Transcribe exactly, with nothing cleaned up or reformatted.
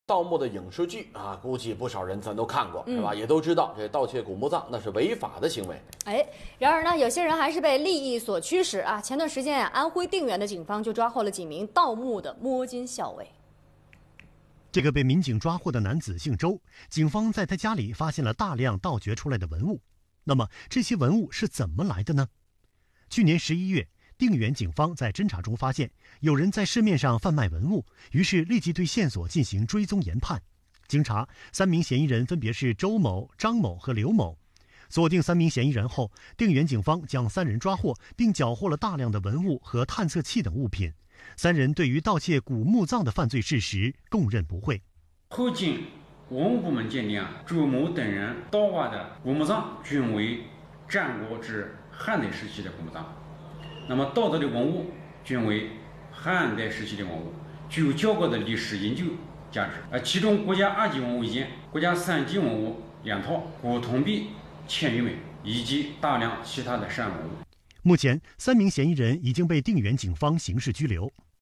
盗墓的影视剧啊，估计不少人咱都看过， 嗯、 是吧？也都知道这盗窃古墓葬那是违法的行为。 哎，然而呢，有些人还是被利益所驱使啊。前段时间啊，安徽定远的警方就抓获了几名盗墓的摸金校尉。 这个被民警抓获的男子姓周，警方在他家里发现了大量盗掘出来的文物。那么这些文物是怎么来的呢？去年十一月，定远警方在侦查中发现有人在市面上贩卖文物，于是立即对线索进行追踪研判。经查，三名嫌疑人分别是周某、张某和刘某。锁定三名嫌疑人后，定远警方将三人抓获，并缴获了大量的文物和探测器等物品。三人对于盗窃古墓葬的犯罪事实供认不讳。 后经文物部门鉴定啊，周某等人盗挖的古墓葬均为战国至汉代时期的古墓葬。那么盗得的文物均为汉代时期的文物，具有较高的历史研究价值。呃，其中国家二级文物一件，国家三级文物两套，古铜币千余枚，以及大量其他的善文物。 目前，三名嫌疑人已经被定远警方刑事拘留。